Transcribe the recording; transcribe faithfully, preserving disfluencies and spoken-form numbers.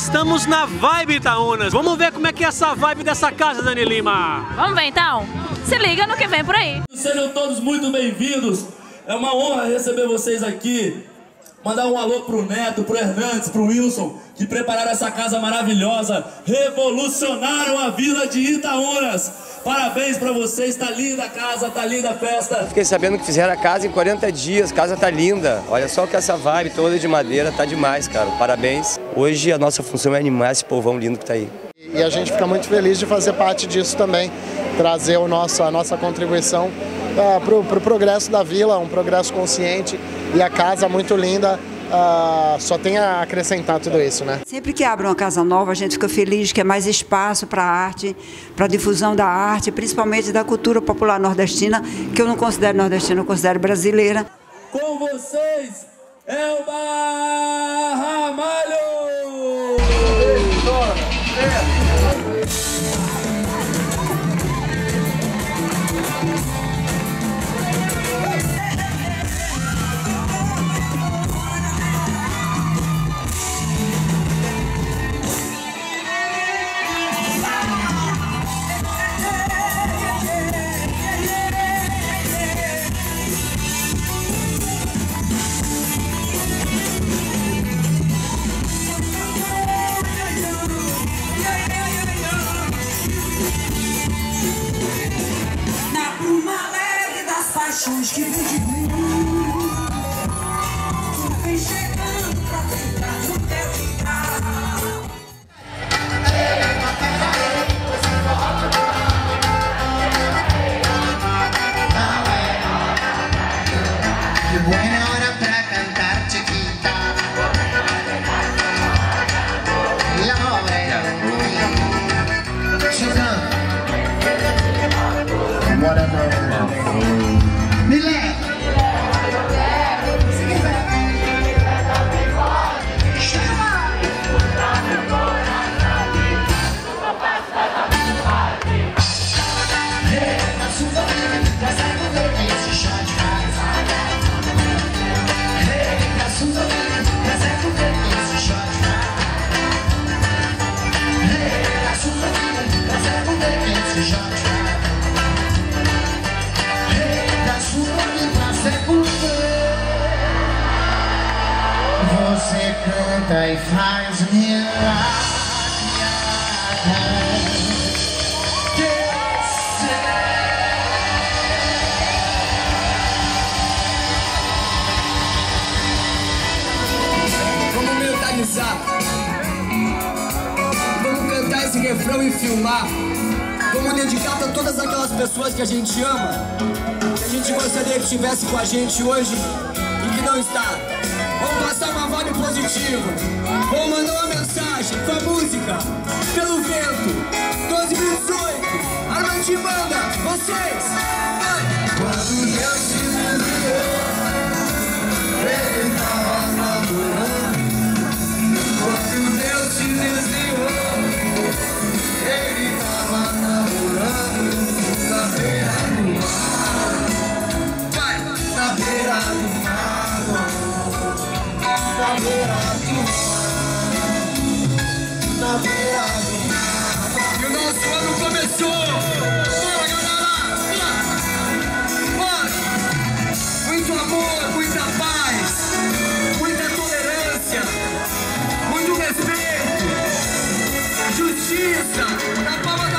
estamos na Vibe Itaúnas. Vamos ver como é que é essa vibe dessa casa, Dani Lima. Vamos ver então? Se liga no que vem por aí. Sejam todos muito bem-vindos. É uma honra receber vocês aqui. Mandar um alô pro Neto, pro Hernandes, pro Wilson, que prepararam essa casa maravilhosa. Revolucionaram a vila de Itaúnas. Parabéns pra vocês, tá linda a casa, tá linda a festa. Fiquei sabendo que fizeram a casa em quarenta dias, a casa tá linda. Olha só que essa vibe toda de madeira tá demais, cara. Parabéns. Hoje a nossa função é animar esse povão lindo que tá aí. E a gente fica muito feliz de fazer parte disso também, trazer o nosso, a nossa contribuição uh, para o pro progresso da vila, um progresso consciente, e a casa muito linda. Uh, só tem a acrescentar tudo isso, né? Sempre que abre uma casa nova, a gente fica feliz que é mais espaço para a arte, para a difusão da arte, principalmente da cultura popular nordestina, que eu não considero nordestina, eu considero brasileira. Com vocês, Elba Ramalho! Que vem de mim, tu vem chegando pra tentar no teu quintal. Que buena hora pra cantar, chiquita. La hora era chegando. Me leva. Você canta e faz milagre. Vamos mentalizar. Vamos cantar esse refrão e filmar. Vamos dedicar para todas aquelas pessoas que a gente ama, que a gente gostaria que estivesse com a gente hoje e que não está. Vamos passar uma vibe positiva. Vamos mandar uma mensagem com a música Pelo Vento. doze mil e dezoito. Armante Banda, vocês. Vai. Quando Deus te enviou, ele estava namorando. Quando Deus te desviou, ele estava namorando. Na beira do mar. Vai. Na beira do mar. Na beira do mar, na beira do mar. E o nosso ano começou. Bora, galera! Bora! Muito amor, muita paz, muita tolerância, muito respeito, justiça, na palma